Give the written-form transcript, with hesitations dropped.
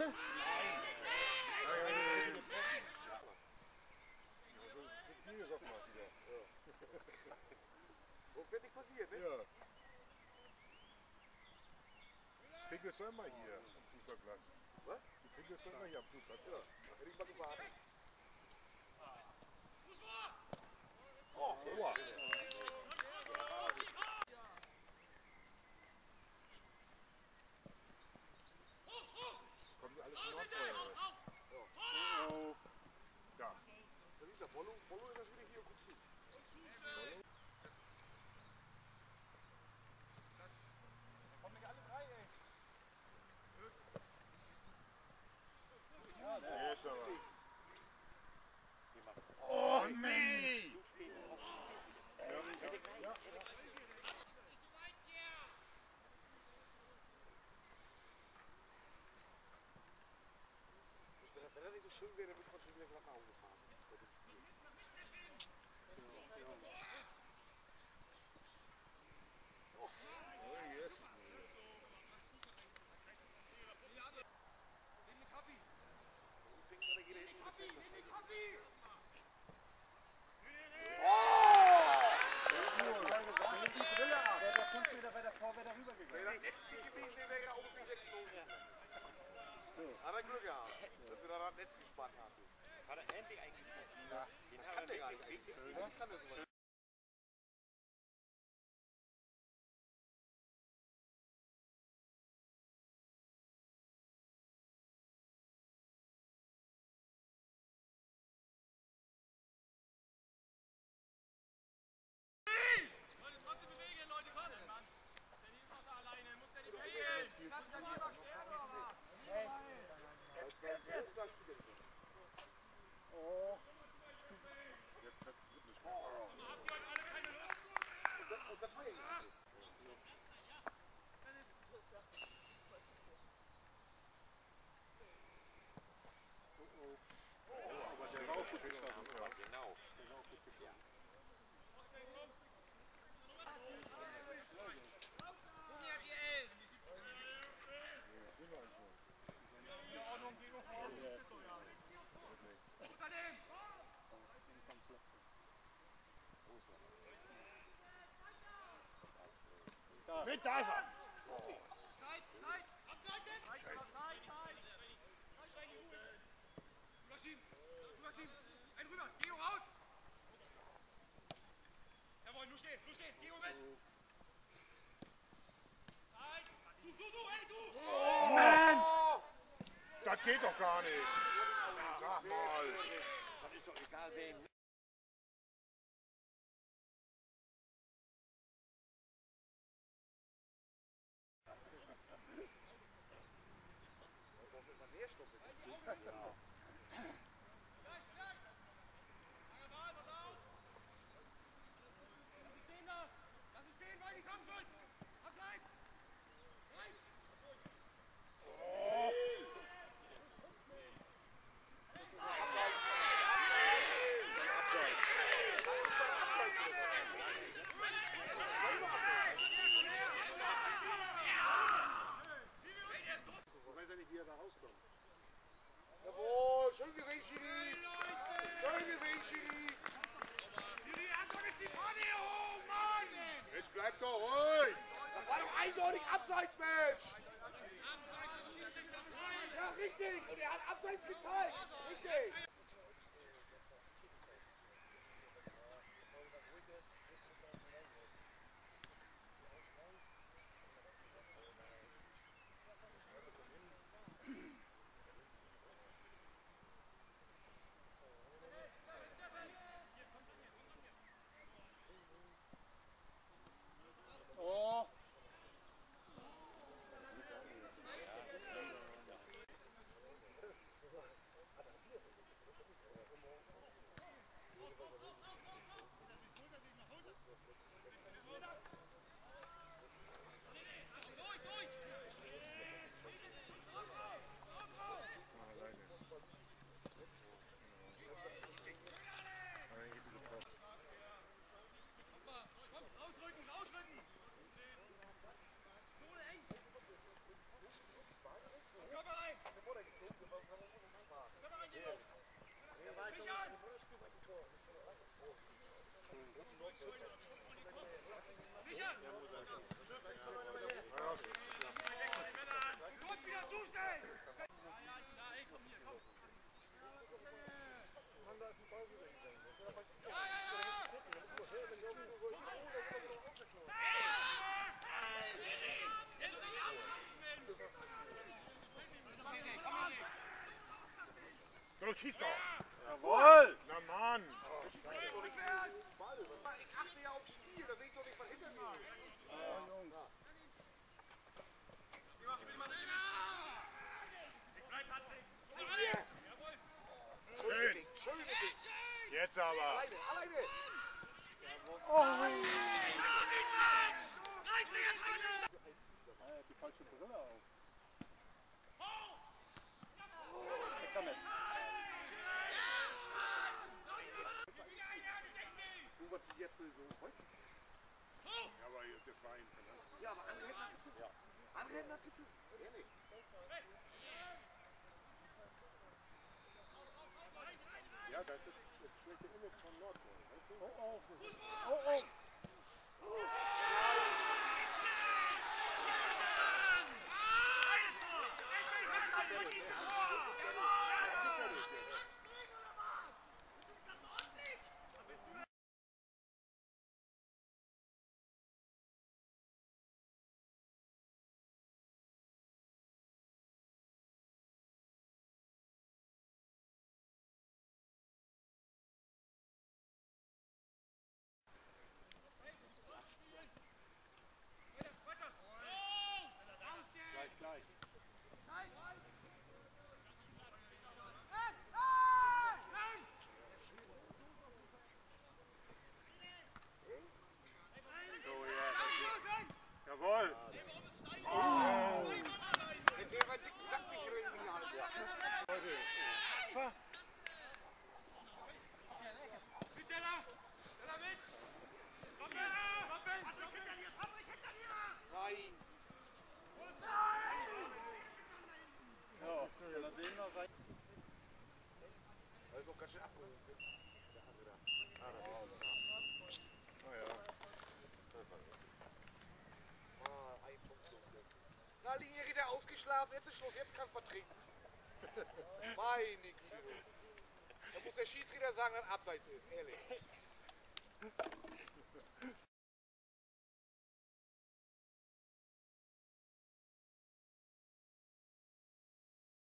Nein! Das wird nicht passieren, ne? Ja. Pinkelst du immer hier am Fußballplatz? Was? Du pinkelst du immer hier am Fußballplatz? Ja, hätte ich mal gewartet. Oh, Oha. Kommen sie alles von Nordkorea? Oh. Ja. Das ist ja Bollo. Bollo ist das wieder hier und guckst zu. Kommen nicht alle drei, ey. Der ist aber. Oh, nee! Ja. Wenn er nicht so schön wäre, dann müsste man schon wieder nach Hause fahren. Oh, yes. Hat er Glück gehabt, dass wir da das Netz gespannt haben. Hat er endlich eingesprochen? Ja. Den Kann hat der er gar nicht wirklich eigentlich. Warum kann der sowas? Genau. Mit, da ist er! Ein rüber, Geo raus! Jawohl, nur stehen, Geo mit! Nein! Du, ey, du! Mensch! Das geht doch gar nicht! Sag mal! Das ist doch egal, wem. Jawohl, schön gesehen, Schiri! Schön gesehen, Schiri! Jetzt bleib doch ruhig! Das war doch eindeutig Abseitsmatch! Ja, richtig! Und er hat Abseits gezeigt! Richtig! Oh! Los, wieder zustellen! Ja, ey, komm hier, komm! Los, schieß doch! Jawohl! Na Mann! Ich achte ja aufs Spiel, da sehe ich doch nicht, was hinter mir ist. Schön! Schön, Jetzt aber! alleine, alleine! Die falsche Brille auf. Weg damit. So was wie jetzt so, weißt du? Ja, aber hier ist der Verein. Ja, aber andere hätten das Gefühl. Ja. Andere hätten das Gefühl. Ehrlich. Ja, das ist das schlechte Image von Nordpol, weißt du? Oh, oh. Oh, oh. Gleich. So, jetzt. Jawohl! Wenn der seinen dicken Sack nicht reden halt. Leute, Mit der da! Der da mit! Komm, Patrick hinter dir! Patrick hinter dir! Nein. Ja, soll er den noch rein? Das ist auch ganz schön abgehoben. Ein Punkt so. Na, Linie geht er ausgeschlafen, jetzt ist Schluss, jetzt kannst du was trinken. Meine Güte. Da muss der Schiedsrichter sagen, dass Abseits ist, ehrlich.